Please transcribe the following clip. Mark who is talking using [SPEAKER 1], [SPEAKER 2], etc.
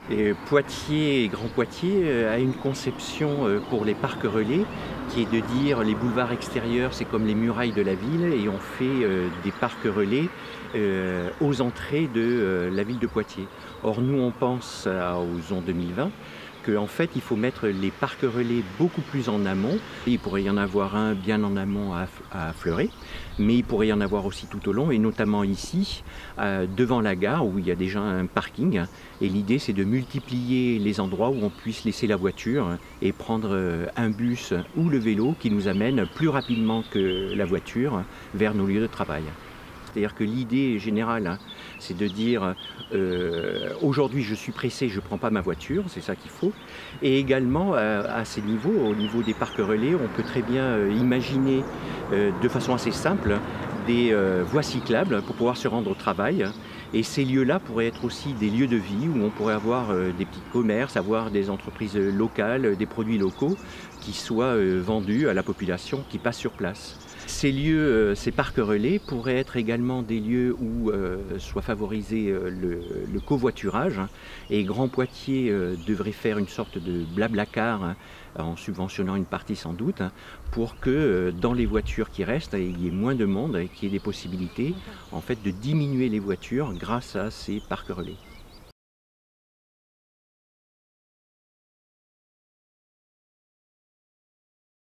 [SPEAKER 1] Et Poitiers et Grand Poitiers a une conception pour les parcs relais qui est de dire les boulevards extérieurs c'est comme les murailles de la ville et on fait des parcs relais aux entrées de la ville de Poitiers. Or nous on pense aux Horizons 2020 qu'en fait il faut mettre les parcs relais beaucoup plus en amont. Il pourrait y en avoir un bien en amont à Fleuret, mais il pourrait y en avoir aussi tout au long et notamment ici devant la gare où il y a déjà un parking et l'idée c'est de multiplier les endroits où on puisse laisser la voiture et prendre un bus ou le vélo qui nous amène plus rapidement que la voiture vers nos lieux de travail. C'est-à-dire que l'idée générale, c'est de dire aujourd'hui je suis pressé, je ne prends pas ma voiture, c'est ça qu'il faut. Et également à ces niveaux, au niveau des parcs relais, on peut très bien imaginer de façon assez simple des voies cyclables pour pouvoir se rendre au travail. Et ces lieux-là pourraient être aussi des lieux de vie où on pourrait avoir des petits commerces, avoir des entreprises locales, des produits locaux qui soient vendus à la population qui passe sur place. Ces lieux, ces parcs relais pourraient être également des lieux où soit favorisé le covoiturage et Grand Poitiers devrait faire une sorte de blablacar en subventionnant une partie sans doute pour que dans les voitures qui restent il y ait moins de monde et qu'il y ait des possibilités en fait de diminuer les voitures grâce à ces parcs relais.